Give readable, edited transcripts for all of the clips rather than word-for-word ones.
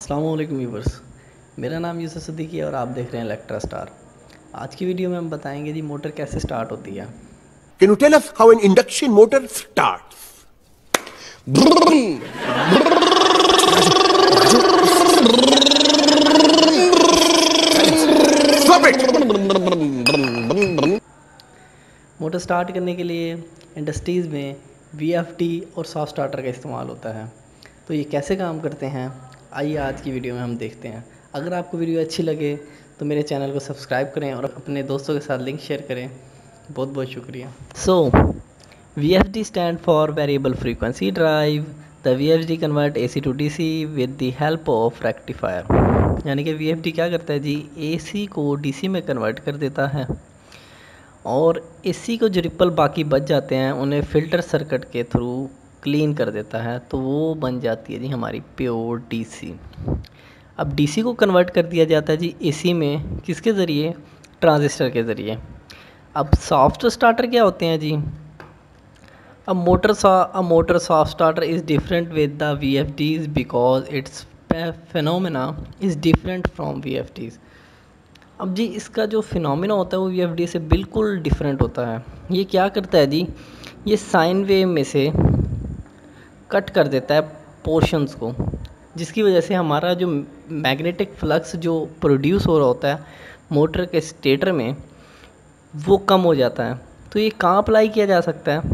अस्सलामुअलैकुम व्यूवर्स, मेरा नाम यूसुफ सिद्दीकी है और आप देख रहे हैं इलेक्ट्रा स्टार। आज की वीडियो में हम बताएंगे जी मोटर कैसे स्टार्ट होती है। Can you tell us how an induction motor starts? Stop it! Motor start करने के लिए इंडस्ट्रीज़ में वीएफडी और सॉफ्ट स्टार्टर का इस्तेमाल होता है। तो ये कैसे काम करते हैं, आइए आज की वीडियो में हम देखते हैं। अगर आपको वीडियो अच्छी लगे तो मेरे चैनल को सब्सक्राइब करें और अपने दोस्तों के साथ लिंक शेयर करें। बहुत बहुत शुक्रिया। VFD stand for variable frequency drive. The VFD convert AC to DC with the help of rectifier. यानी कि VFD क्या करता है जी, AC को DC में कन्वर्ट कर देता है और AC को जो रिपल बाकी बच जाते हैं उन्हें फ़िल्टर सर्किट के थ्रू क्लीन कर देता है, तो वो बन जाती है जी हमारी प्योर DC। अब DC को कन्वर्ट कर दिया जाता है जी AC में, किसके ज़रिए? ट्रांजिस्टर के ज़रिए। अब सॉफ्ट स्टार्टर क्या होते हैं जी? A motor soft starter is different with the VFDs because its phenomena is different from VFDs। अब जी इसका जो फिनोमिना होता है वो VFD से बिल्कुल डिफरेंट होता है। ये क्या करता है जी, ये साइन वेव में से कट कर देता है पोर्शंस को, जिसकी वजह से हमारा जो मैग्नेटिक फ्लक्स जो प्रोड्यूस हो रहा होता है मोटर के स्टेटर में वो कम हो जाता है। तो ये कहाँ अप्लाई किया जा सकता है,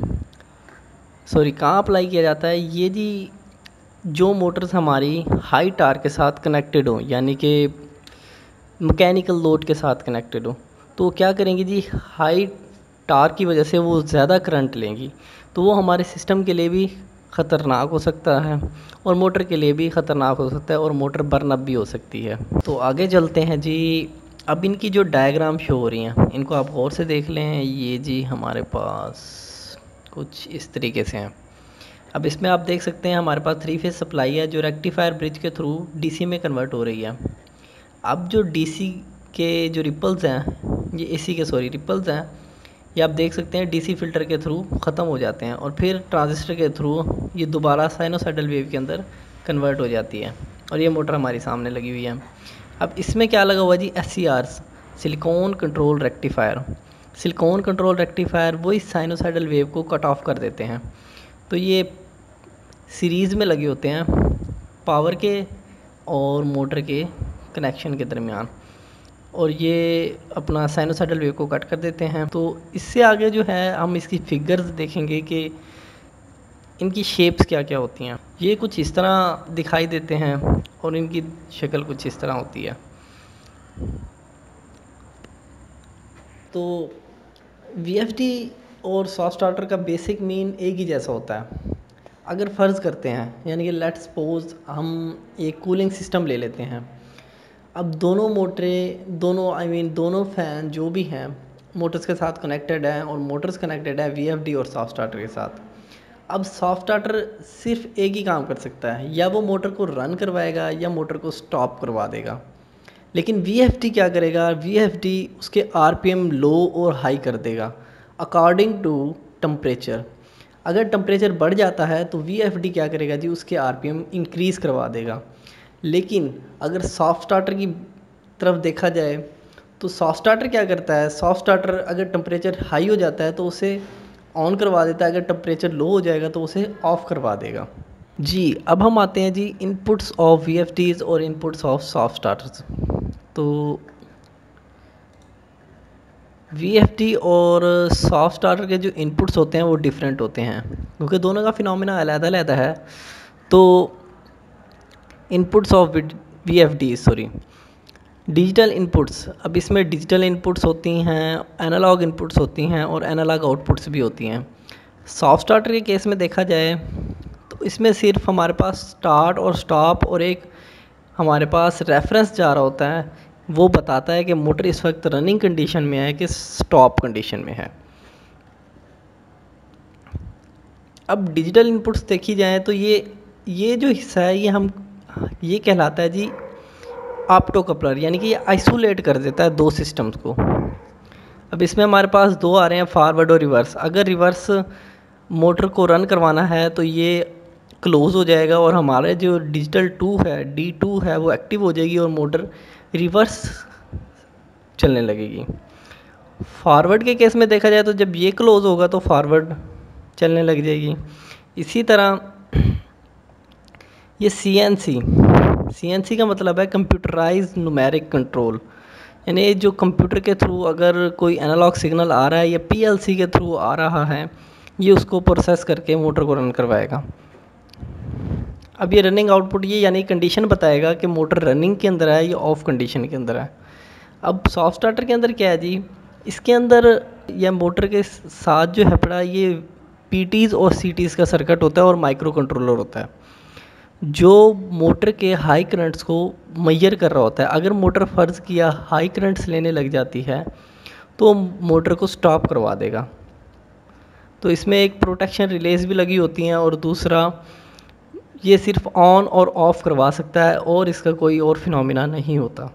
कहाँ अप्लाई किया जाता है? ये जी जो मोटर्स हमारी हाई टार्क के साथ कनेक्टेड हो, यानी कि मैकेनिकल लोड के साथ कनेक्टेड हो, तो क्या करेंगी जी, हाई टार्क की वजह से वो ज़्यादा करंट लेंगी, तो वो हमारे सिस्टम के लिए भी ख़तरनाक हो सकता है और मोटर के लिए भी ख़तरनाक हो सकता है और मोटर बर्न अप भी हो सकती है। तो आगे चलते हैं जी। अब इनकी जो डायग्राम शो हो रही हैं इनको आप गौर से देख लें। ये जी हमारे पास कुछ इस तरीके से हैं। अब इसमें आप देख सकते हैं हमारे पास 3 फेज सप्लाई है जो रेक्टिफायर ब्रिज के थ्रू डीसी में कन्वर्ट हो रही है। अब जो डीसी के जो रिपल्स हैं, ये एसी के रिपल्स हैं, ये आप देख सकते हैं डीसी फ़िल्टर के थ्रू ख़त्म हो जाते हैं और फिर ट्रांजिस्टर के थ्रू ये दोबारा साइनोसाइडल वेव के अंदर कन्वर्ट हो जाती है और ये मोटर हमारी सामने लगी हुई है। अब इसमें क्या लगा हुआ जी, SCRs, silicon control rectifier. Silicon control rectifier वही साइनोसाइडल वेव को कट ऑफ कर देते हैं। तो ये सीरीज़ में लगे होते हैं पावर के और मोटर के कनेक्शन के दरमियान, और ये अपना साइनोसाइडल वेव को कट कर देते हैं। तो इससे आगे जो है हम इसकी फिगर्स देखेंगे कि इनकी शेप्स क्या क्या होती हैं। ये कुछ इस तरह दिखाई देते हैं और इनकी शक्ल कुछ इस तरह होती है। तो VFD और सॉफ्ट स्टार्टर का बेसिक मीन एक ही जैसा होता है। अगर फ़र्ज़ करते हैं, यानी कि लेट्स सपोज हम एक कूलिंग सिस्टम ले लेते हैं। अब दोनों मोटरें, दोनों फ़ैन जो भी हैं मोटर्स के साथ कनेक्टेड हैं और मोटर्स कनेक्टेड है VFD और सॉफ्ट स्टार्टर के साथ। अब सॉफ्ट स्टार्टर सिर्फ एक ही काम कर सकता है, या वो मोटर को रन करवाएगा या मोटर को स्टॉप करवा देगा। लेकिन VFD क्या करेगा, VFD उसके RPM लो और हाई कर देगा अकॉर्डिंग टू टेम्परेचर। अगर टेम्परेचर बढ़ जाता है तो VFD क्या करेगा जी, उसके RPM इंक्रीज़ करवा देगा। लेकिन अगर सॉफ्ट स्टार्टर की तरफ देखा जाए तो सॉफ्ट स्टार्टर क्या करता है, सॉफ्ट स्टार्टर अगर टेम्परेचर हाई हो जाता है तो उसे ऑन करवा देता है, अगर टेम्परेचर लो हो जाएगा तो उसे ऑफ़ करवा देगा जी। अब हम आते हैं जी इनपुट्स ऑफ VFDs और इनपुट्स ऑफ सॉफ्ट स्टार्टर्स। तो VFD और सॉफ्ट स्टार्टर के जो इनपुट्स होते हैं वो डिफरेंट होते हैं क्योंकि दोनों का फिनोमिना अलग-अलग है। तो inputs of VFD digital inputs, अब इसमें डिजिटल इनपुट्स होती हैं, एनालॉग इनपुट्स होती हैं और एनालॉग आउटपुट्स भी होती हैं। सॉफ्ट स्टार्टर के केस में देखा जाए तो इसमें सिर्फ हमारे पास स्टार्ट और स्टॉप और एक हमारे पास रेफरेंस जा रहा होता है, वो बताता है कि मोटर इस वक्त रनिंग कंडीशन में है कि स्टॉप कंडीशन में है। अब डिजिटल इनपुट्स देखी जाए तो ये जो हिस्सा है ये कहलाता है जी ऑप्टो कपलर, यानी कि ये आइसोलेट कर देता है दो सिस्टम्स को। अब इसमें हमारे पास दो आ रहे हैं, फॉरवर्ड और रिवर्स। अगर रिवर्स मोटर को रन करवाना है तो ये क्लोज़ हो जाएगा और हमारा जो डिजिटल 2 है D2 है वो एक्टिव हो जाएगी और मोटर रिवर्स चलने लगेगी। फॉरवर्ड के केस में देखा जाए तो जब ये क्लोज़ होगा तो फॉरवर्ड चलने लग जाएगी। इसी तरह ये CNC का मतलब है कंप्यूटराइज्ड न्यूमेरिक कंट्रोल, यानी जो कंप्यूटर के थ्रू अगर कोई एनालॉग सिग्नल आ रहा है या PLC के थ्रू आ रहा है, ये उसको प्रोसेस करके मोटर को रन करवाएगा। अब ये रनिंग आउटपुट ये यानी कंडीशन बताएगा कि मोटर रनिंग के अंदर है या ऑफ कंडीशन के अंदर है। अब सॉफ्ट स्टार्टर के अंदर क्या है जी, इसके अंदर या मोटर के साथ जो है पड़ा ये PTs और CTs का सर्किट होता है और माइक्रो कंट्रोलर होता है जो मोटर के हाई करंट्स को मेजर कर रहा होता है। अगर मोटर फ़र्ज़ किया हाई करंट्स लेने लग जाती है तो मोटर को स्टॉप करवा देगा। तो इसमें एक प्रोटेक्शन रिलेज भी लगी होती हैं और दूसरा ये सिर्फ ऑन और ऑफ़ करवा सकता है और इसका कोई और फिनोमिना नहीं होता।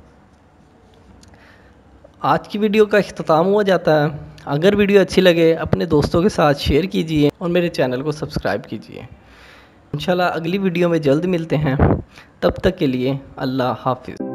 आज की वीडियो का इख्तिताम हुआ जाता है। अगर वीडियो अच्छी लगे अपने दोस्तों के साथ शेयर कीजिए और मेरे चैनल को सब्सक्राइब कीजिए। इंशाल्लाह अगली वीडियो में जल्द मिलते हैं, तब तक के लिए अल्लाह हाफ़िज़।